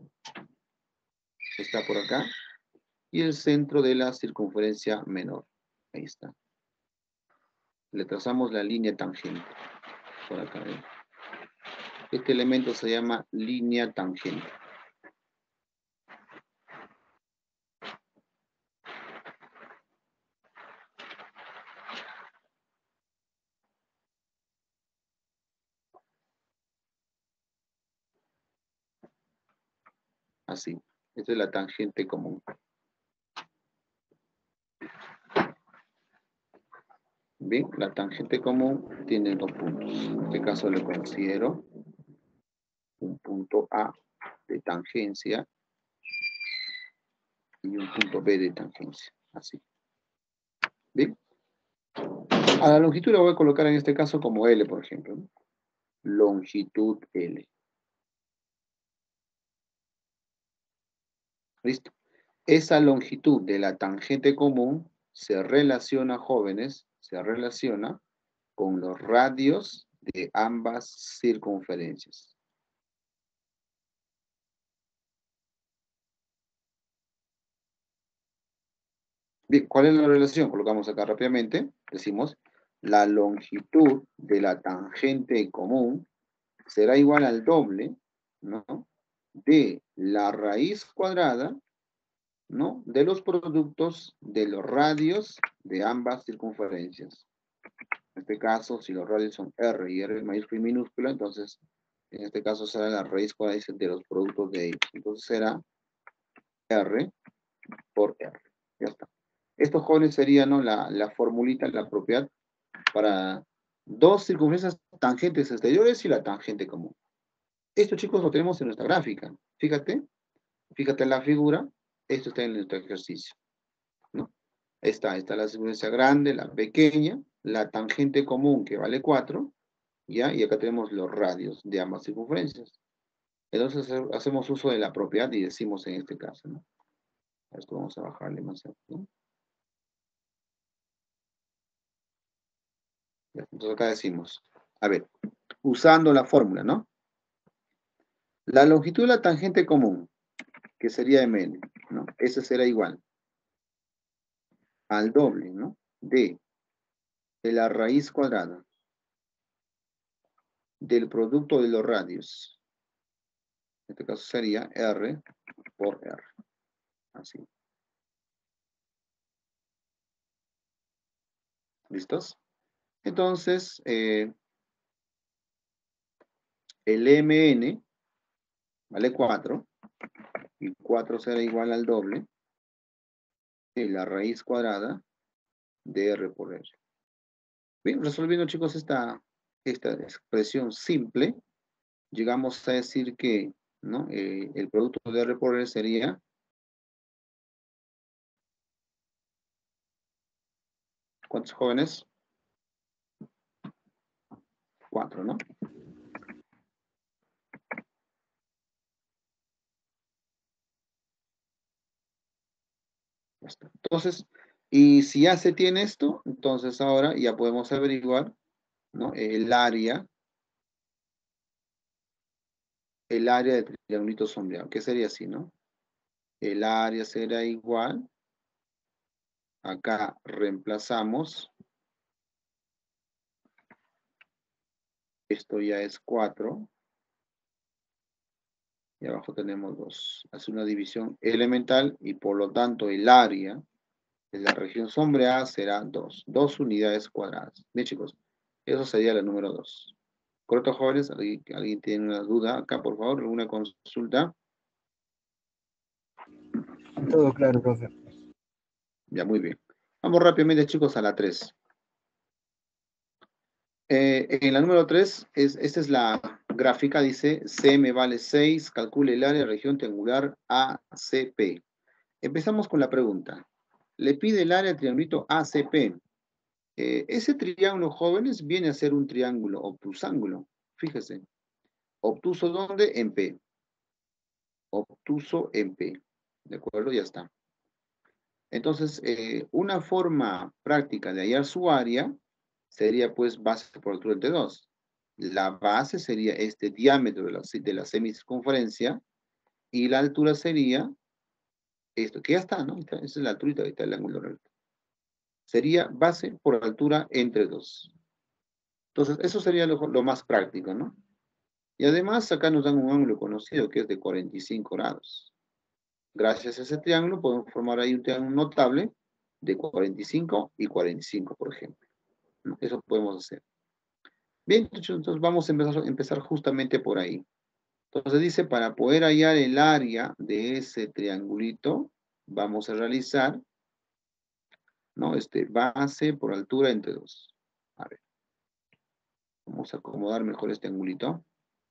Está por acá. Y el centro de la circunferencia menor. Ahí está. Le trazamos la línea tangente. Por acá. ¿eh? Este elemento se llama línea tangente. Así. Esta es la tangente común. Bien, la tangente común tiene dos puntos. En este caso lo considero un punto A de tangencia y un punto B de tangencia. Así. Bien. A la longitud la voy a colocar en este caso como L, por ejemplo. ¿no? Longitud L. ¿Listo? Esa longitud de la tangente común se relaciona, jóvenes, se relaciona con los radios de ambas circunferencias. Bien, ¿cuál es la relación? Colocamos acá rápidamente. Decimos, la longitud de la tangente común será igual al doble, ¿no? De la raíz cuadrada, ¿no? De los productos de los radios de ambas circunferencias. En este caso, si los radios son R y R mayúscula y minúscula, entonces, en este caso será la raíz cuadrada de los productos de ellos. Entonces será R por R. Ya está. Estos jóvenes serían, ¿no? la, la formulita, la propiedad para dos circunferencias tangentes exteriores y la tangente común. Esto, chicos, lo tenemos en nuestra gráfica. Fíjate, fíjate en la figura. Esto está en nuestro ejercicio. ¿no? Está, está la circunferencia grande, la pequeña, la tangente común que vale cuatro, ¿ya? Y acá tenemos los radios de ambas circunferencias. Entonces hacemos uso de la propiedad y decimos en este caso, ¿no? Esto vamos a bajarle más aquí, ¿no? Entonces acá decimos, a ver, usando la fórmula, ¿no? La longitud de la tangente común, que sería M N, ¿no? Ese será igual al doble, ¿no? De, de la raíz cuadrada del producto de los radios. En este caso sería R por R. Así. ¿Listos? Entonces, eh, el M N vale cuatro, y cuatro será igual al doble de la raíz cuadrada de R por R. Bien, resolviendo, chicos, esta, esta expresión simple, llegamos a decir que, ¿no? Eh, el producto de R por R sería ¿cuántos jóvenes? Cuatro, ¿no? Ya está. Entonces, y si ya se tiene esto, entonces ahora ya podemos averiguar, ¿no? El área, el área del triangulito sombreado, que sería así, ¿no? El área será igual, acá reemplazamos, esto ya es cuatro, y abajo tenemos dos. Hace una división elemental y por lo tanto el área de la región sombreada será dos. Dos unidades cuadradas. Bien, chicos, eso sería la número dos. ¿Correcto, jóvenes? ¿Alguien, ¿Alguien tiene una duda acá, por favor? ¿Alguna consulta? Todo claro, profe. Ya, muy bien. Vamos rápidamente, chicos, a la tres. Eh, en la número tres, es, esta es la gráfica, dice C M vale seis, calcule el área de región triangular A C P. Empezamos con la pregunta. Le pide el área del triangulito A C P. Eh, ese triángulo, jóvenes, viene a ser un triángulo obtusángulo. Fíjese. ¿Obtuso dónde? En P. Obtuso en P. ¿De acuerdo? Ya está. Entonces, eh, una forma práctica de hallar su área sería, pues, base por altura entre dos. La base sería este diámetro de la, de la semicircunferencia y la altura sería esto, que ya está, ¿no? Esta, esta es la altura, ahí está el ángulo recto. Sería base por altura entre dos. Entonces, eso sería lo, lo más práctico, ¿no? Y además, acá nos dan un ángulo conocido que es de cuarenta y cinco grados. Gracias a ese triángulo podemos formar ahí un triángulo notable de cuarenta y cinco y cuarenta y cinco, por ejemplo. ¿No? Eso podemos hacer. Bien, entonces vamos a empezar, empezar justamente por ahí. Entonces dice, para poder hallar el área de ese triangulito, vamos a realizar, ¿no? Este, base por altura entre dos. A ver, vamos a acomodar mejor este angulito.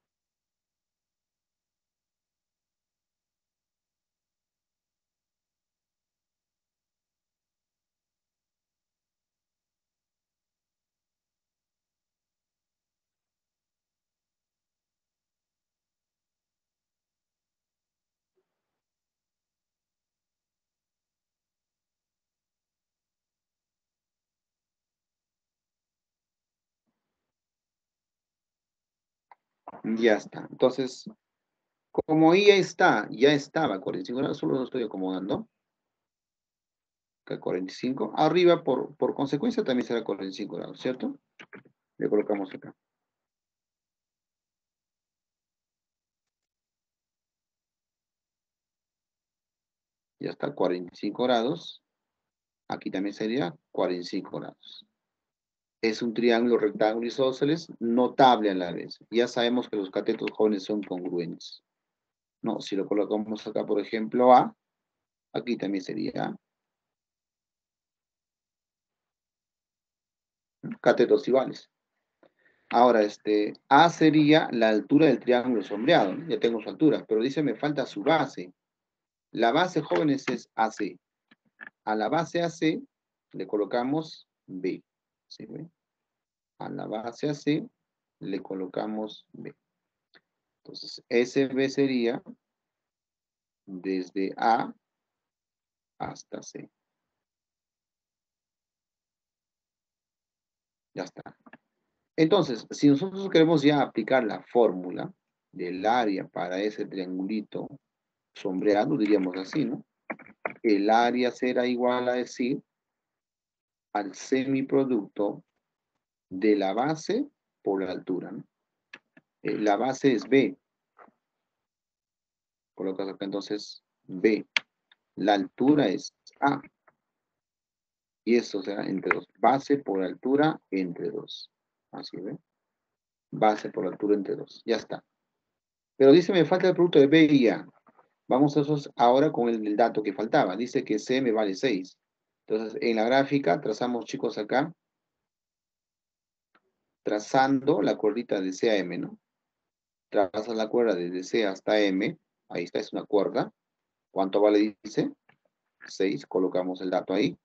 Ya está. Entonces, como ya está, ya estaba cuarenta y cinco grados, solo lo estoy acomodando. Acá cuarenta y cinco. Arriba, por, por consecuencia, también será cuarenta y cinco grados, ¿cierto? Le colocamos acá. Ya está, cuarenta y cinco grados. Aquí también sería cuarenta y cinco grados. Es un triángulo rectángulo isósceles notable a la vez. Ya sabemos que los catetos jóvenes son congruentes. No, si lo colocamos acá, por ejemplo, A, aquí también sería catetos iguales. Ahora, este, A sería la altura del triángulo sombreado, ¿no? Ya tengo su altura, pero dice me falta su base. La base, jóvenes, es A C. A la base A C le colocamos B. ¿Sí, ve? A la base A C le colocamos B. Entonces, S B sería desde A hasta C. Ya está. Entonces, si nosotros queremos ya aplicar la fórmula del área para ese triangulito sombreado, diríamos así, ¿no? El área será igual a decir al semiproducto de la base por la altura, ¿no? Eh, la base es B. Colocas acá entonces B. La altura es A. Y eso será entre dos. Base por altura entre dos. Así, ¿ve? Base por altura entre dos. Ya está. Pero dice, me falta el producto de B y A. Vamos a eso ahora con el, el dato que faltaba. Dice que C me vale seis. Entonces, en la gráfica, trazamos, chicos, acá. trazando la cuerdita de C a M, ¿no? Trazas la cuerda desde C hasta M, ahí está, es una cuerda. ¿Cuánto vale? Dice seis, colocamos el dato ahí.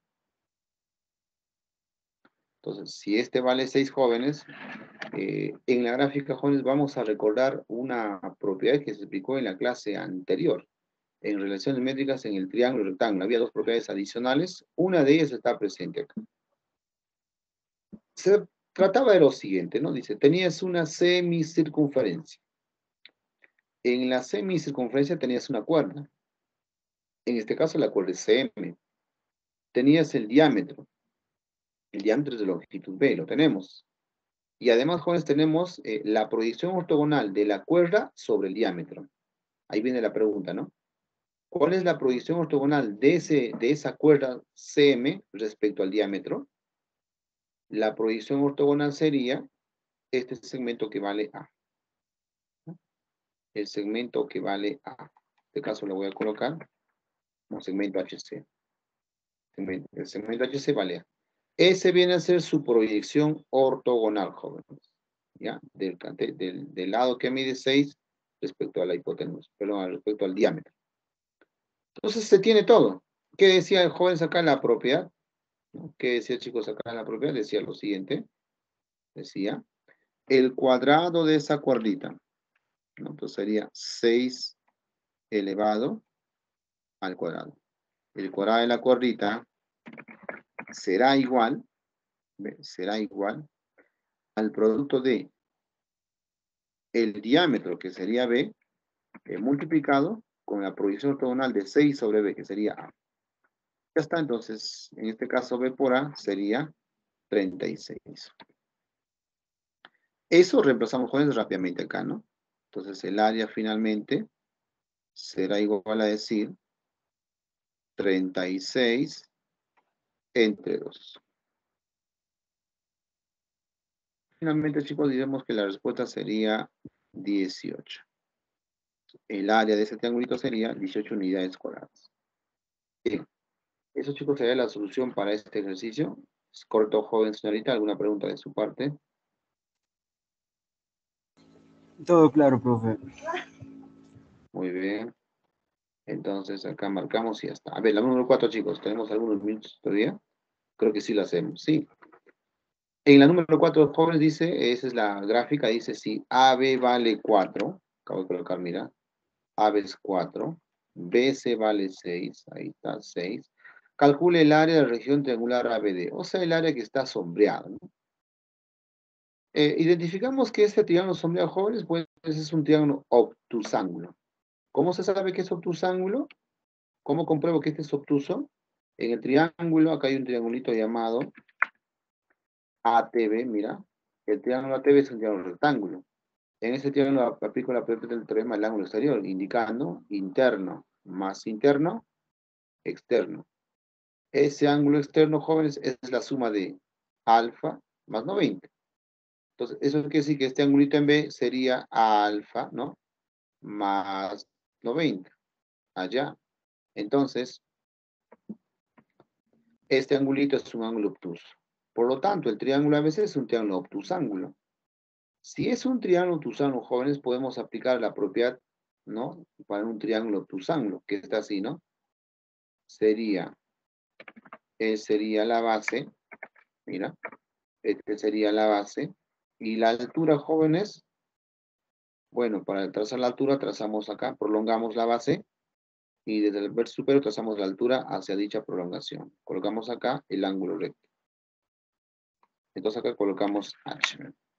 Entonces, si este vale seis jóvenes, eh, en la gráfica jóvenes vamos a recordar una propiedad que se explicó en la clase anterior. En relaciones métricas en el triángulo rectángulo había dos propiedades adicionales, una de ellas está presente acá. Se trataba de lo siguiente, ¿no? Dice, tenías una semicircunferencia. En la semicircunferencia tenías una cuerda. En este caso la cuerda es C M. Tenías el diámetro. El diámetro es de longitud B, lo tenemos. Y además, jóvenes, tenemos eh, la proyección ortogonal de la cuerda sobre el diámetro. Ahí viene la pregunta, ¿no? ¿Cuál es la proyección ortogonal de, ese, de esa cuerda C M respecto al diámetro? La proyección ortogonal sería este segmento que vale A. ¿No? El segmento que vale A. En este caso lo voy a colocar como segmento H C. El segmento H C vale A. Ese viene a ser su proyección ortogonal, jóvenes. ¿Ya? Del, del, del lado que mide seis respecto a la hipotenusa, perdón, respecto al diámetro. Entonces se tiene todo. ¿Qué decía el joven acá en la propiedad? ¿No? ¿Qué decía, chicos, acá en la propiedad? Decía lo siguiente. Decía, el cuadrado de esa cuerdita, ¿no? Entonces sería seis elevado al cuadrado. El cuadrado de la cuerdita será igual, ¿ve? Será igual al producto de el diámetro, que sería B, eh, multiplicado con la proyección ortogonal de seis sobre B, que sería A. Ya está, entonces, en este caso B por A sería treinta y seis. Eso reemplazamos jóvenes rápidamente acá, ¿no? Entonces el área finalmente será igual a decir treinta y seis entre dos. Finalmente, chicos, diremos que la respuesta sería dieciocho. El área de ese triangulito sería dieciocho unidades cuadradas. Bien, eso, chicos, sería la solución para este ejercicio. ¿Es correcto, joven señorita? ¿Alguna pregunta de su parte? Todo claro, profe. Muy bien. Entonces acá marcamos y ya está. A ver, la número cuatro, chicos, ¿tenemos algunos minutos todavía? Creo que sí lo hacemos, sí. En la número cuatro, jóvenes, dice, esa es la gráfica, dice si A B vale cuatro, acabo de colocar, mira, A B es cuatro, B C vale seis, ahí está, seis. Calcule el área de la región triangular A B D, o sea, el área que está sombreada, ¿no? Eh, identificamos que este triángulo sombreado, jóvenes, pues es un triángulo obtusángulo. ¿Cómo se sabe que es obtusángulo? ¿Cómo compruebo que este es obtuso? En el triángulo, acá hay un triangulito llamado A T B, mira. El triángulo A T B es un triángulo rectángulo. En ese triángulo aplico la propiedad del teorema del ángulo exterior, indicando interno más interno, externo. Ese ángulo externo, jóvenes, es la suma de alfa más noventa. Entonces, eso quiere decir que este angulito en B sería alfa, ¿no? Más noventa. Allá. Entonces, este angulito es un ángulo obtuso. Por lo tanto, el triángulo A B C es un triángulo obtusángulo. Si es un triángulo obtusángulo, jóvenes, podemos aplicar la propiedad, ¿no? Para un triángulo obtusángulo, que está así, ¿no? Sería, eh, sería la base, mira, este sería la base. Y la altura, jóvenes, bueno, para trazar la altura, trazamos acá, prolongamos la base, y desde el verso superior trazamos la altura hacia dicha prolongación. Colocamos acá el ángulo recto. Entonces acá colocamos H.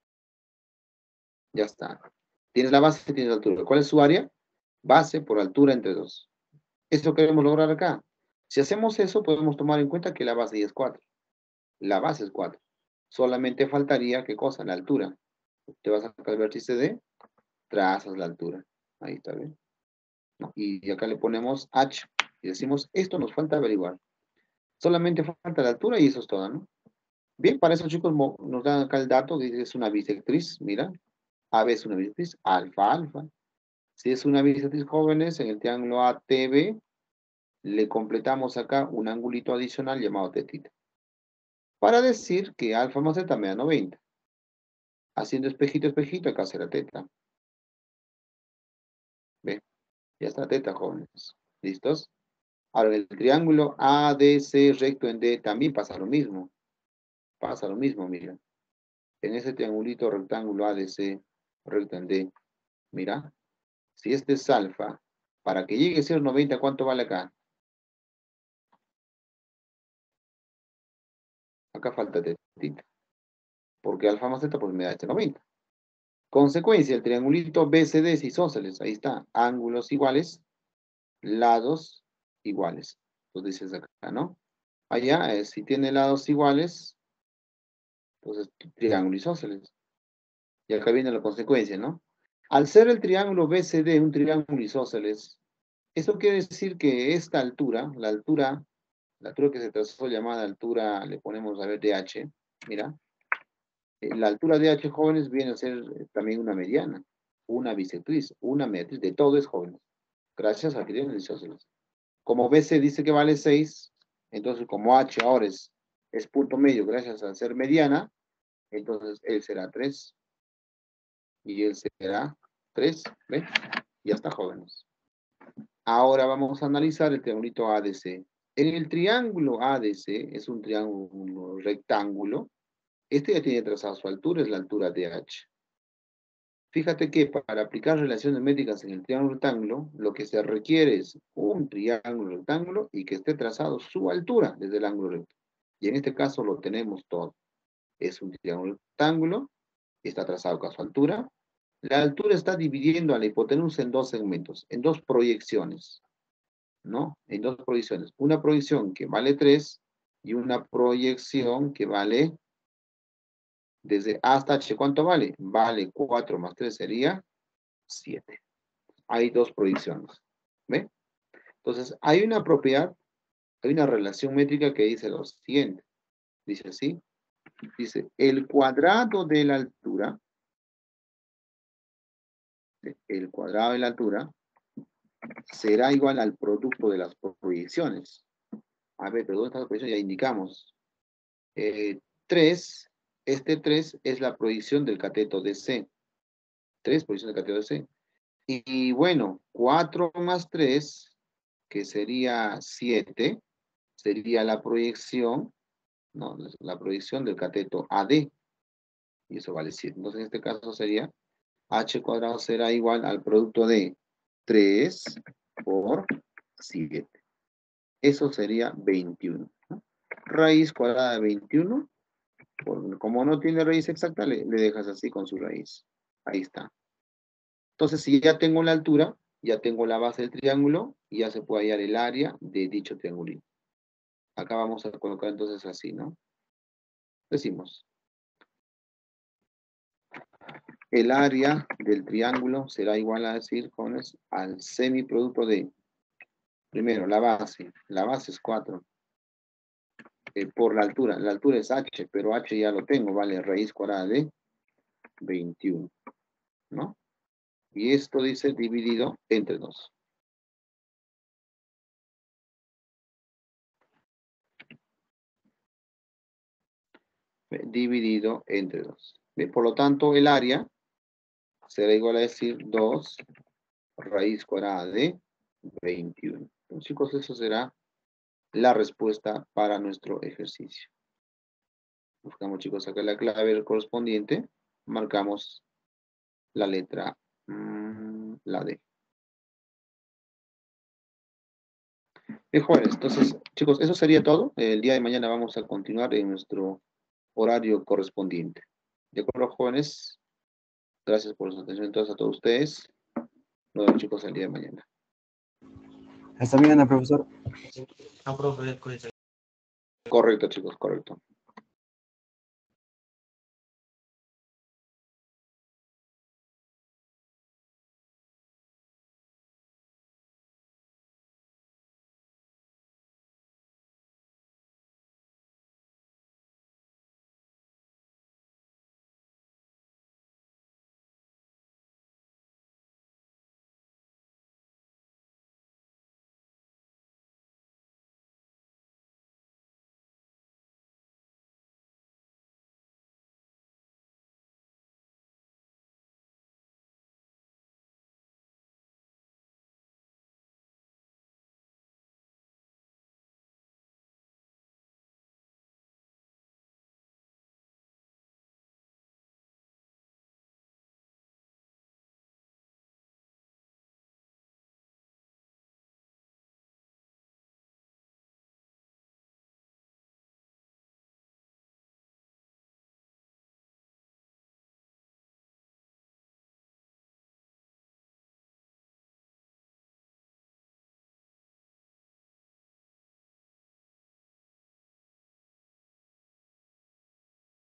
Ya está. Tienes la base, tienes la altura. ¿Cuál es su área? Base por altura entre dos. Eso queremos lograr acá. Si hacemos eso, podemos tomar en cuenta que la base ya es cuatro. La base es cuatro. Solamente faltaría, ¿qué cosa? La altura. Te vas a sacar el vértice D, trazas la altura. Ahí está, ¿bien? ¿No? Y acá le ponemos H. Y decimos, esto nos falta averiguar. Solamente falta la altura y eso es todo, ¿no? Bien, para eso, chicos, nos dan acá el dato, dice que es una bisectriz, mira. A B es una bisectriz, alfa, alfa. Si es una bisectriz, jóvenes, en el triángulo A T B, le completamos acá un angulito adicional llamado tetita. Para decir que alfa más zeta me da noventa. Haciendo espejito, espejito, acá será teta. ¿Ve? Ya está teta, jóvenes. ¿Listos? Ahora, en el triángulo A D C recto en D también pasa lo mismo. Pasa lo mismo, mira. En ese triangulito rectángulo A D C recto en D, mira. Si este es alfa, para que llegue a ser noventa, ¿cuánto vale acá? Acá falta tetita. Porque alfa más teta, pues me da este noventa. Consecuencia, el triangulito B C D es isósceles. Ahí está. Ángulos iguales, lados iguales. Entonces dices acá, ¿no? Allá, eh, si tiene lados iguales, entonces triángulo isósceles. Y acá viene la consecuencia, ¿no? Al ser el triángulo B C D un triángulo isósceles, eso quiere decir que esta altura, la altura, la altura que se trazó llamada altura, le ponemos a ver D H, mira, eh, la altura D H, jóvenes, viene a ser eh, también una mediana, una bisectriz, una matriz, de todo es jóvenes, gracias a que tienen isósceles. Como B C dice que vale seis, entonces como H ahora es, es punto medio gracias a ser mediana, entonces él será tres. Y él será tres, ¿ven? Ya está, jóvenes. Ahora vamos a analizar el triangulito A D C. En el triángulo A D C, es un triángulo rectángulo, este ya tiene trazado su altura, es la altura D H. Fíjate que para aplicar relaciones métricas en el triángulo rectángulo, lo que se requiere es un triángulo rectángulo y que esté trazado su altura desde el ángulo recto. Y en este caso lo tenemos todo. Es un triángulo rectángulo, está trazado con su altura. La altura está dividiendo a la hipotenusa en dos segmentos, en dos proyecciones, ¿no? En dos proyecciones. Una proyección que vale tres y una proyección que vale desde A hasta H. ¿Cuánto vale? Vale cuatro más tres sería siete. Hay dos proyecciones, ¿ve? Entonces, hay una propiedad, hay una relación métrica que dice lo siguiente. Dice así. Dice, el cuadrado de la altura, el cuadrado de la altura, será igual al producto de las proyecciones. A ver, pero ¿dónde está la proyección? Ya indicamos. Eh, tres, este tres es la proyección del cateto de C. tres, proyección del cateto de C. Y, y bueno, cuatro más tres, que sería siete, sería la proyección, no, la proyección del cateto A D. Y eso vale siete. Entonces, en este caso sería H cuadrado será igual al producto de tres por siete. Eso sería veintiuno. ¿No? Raíz cuadrada de veintiuno. Por, como no tiene raíz exacta, le, le dejas así con su raíz. Ahí está. Entonces, si ya tengo la altura, ya tengo la base del triángulo, y ya se puede hallar el área de dicho triangulito. Acá vamos a colocar entonces así, ¿no? Decimos. El área del triángulo será igual a decir, jóvenes, al semiproducto de, primero, la base. La base es cuatro. Eh, por la altura. La altura es H, pero H ya lo tengo, vale, raíz cuadrada de veintiuno, ¿no? Y esto dice dividido entre dos. Dividido entre dos. Por lo tanto, el área será igual a decir dos raíz cuadrada de veintiuno. Entonces, chicos, eso será la respuesta para nuestro ejercicio. Buscamos, chicos, acá la clave correspondiente. Marcamos la letra, mmm, la D. Bien, jóvenes, entonces, chicos, eso sería todo. El día de mañana vamos a continuar en nuestro horario correspondiente. ¿De acuerdo, jóvenes? Gracias por su atención entonces a todos ustedes. Nos vemos, chicos, el día de mañana. Hasta mañana, profesor. No, profe, cuídese. Correcto, chicos, correcto.